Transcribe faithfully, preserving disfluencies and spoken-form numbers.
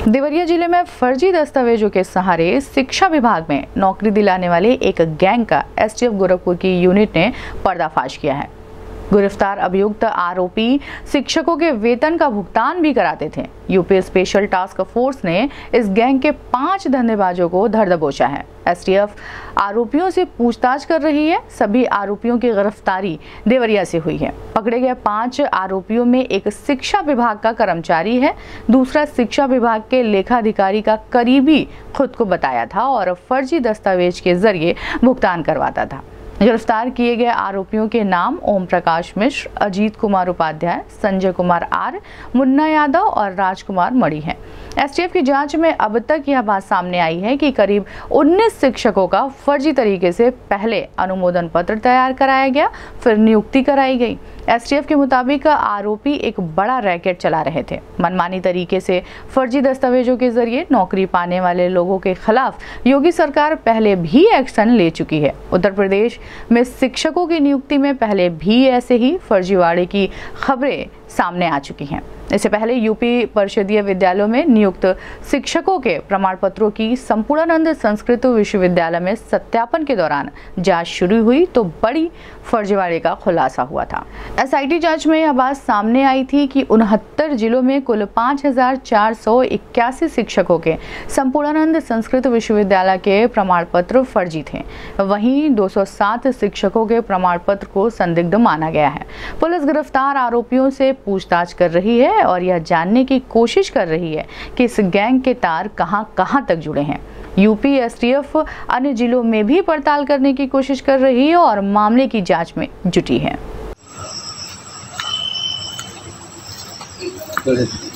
देवरिया जिले में फर्जी दस्तावेजों के सहारे शिक्षा विभाग में नौकरी दिलाने वाले एक गैंग का एसटीएफ गोरखपुर की यूनिट ने पर्दाफाश किया है। गिरफ्तार अभियुक्त आरोपी शिक्षकों के वेतन का भुगतान भी कराते थे। यूपी स्पेशल टास्क फोर्स ने इस गैंग के पांच धंधेबाजों को धर दबोचा है। एसटीएफ आरोपियों से पूछताछ कर रही है। सभी आरोपियों की गिरफ्तारी देवरिया से हुई है। पकड़े गए पांच आरोपियों में एक शिक्षा विभाग का कर्मचारी है, दूसरा शिक्षा विभाग के लेखाधिकारी का करीबी खुद को बताया था और फर्जी दस्तावेज के जरिए भुगतान करवाता था। गिरफ्तार किए गए आरोपियों के नाम ओम प्रकाश मिश्र, अजीत कुमार उपाध्याय, संजय कुमार आर, मुन्ना यादव और राजकुमार मणि हैं। एसटीएफ की जांच में अब तक यह बात सामने आई है कि करीब उन्नीस शिक्षकों का फर्जी तरीके से पहले अनुमोदन पत्र तैयार कराया गया, फिर नियुक्ति कराई गई। एसटीएफ के मुताबिक आरोपी एक बड़ा रैकेट चला रहे थे। मनमानी तरीके से फर्जी दस्तावेजों के जरिए नौकरी पाने वाले लोगों के खिलाफ योगी सरकार पहले भी एक्शन ले चुकी है। उत्तर प्रदेश में शिक्षकों की नियुक्ति में पहले भी ऐसे ही फर्जीवाड़े की खबरें सामने आ चुकी हैं। इससे पहले यूपी परिषदीय विद्यालयों में नियुक्त शिक्षकों के प्रमाण पत्रों की संपूर्णानंद संस्कृत विश्वविद्यालय में सत्यापन के दौरान जांच शुरू हुई तो बड़ी फर्जीवाड़े का खुलासा हुआ था। एसआईटी जांच में यह बात सामने आई थी कि उनहत्तर जिलों में कुल पाँच हजार चार सौ इक्यासी शिक्षकों के संपूर्णानंद संस्कृत विश्वविद्यालय के प्रमाण पत्र फर्जी थे। वहीं दो सौ सात शिक्षकों के प्रमाण पत्र को संदिग्ध माना गया है। पुलिस गिरफ्तार आरोपियों से पूछताछ कर रही है और यह जानने की कोशिश कर रही है कि इस गैंग के तार कहां-कहां तक जुड़े हैं। यूपी एसटीएफ अन्य जिलों में भी पड़ताल करने की कोशिश कर रही है और मामले की जांच में जुटी है।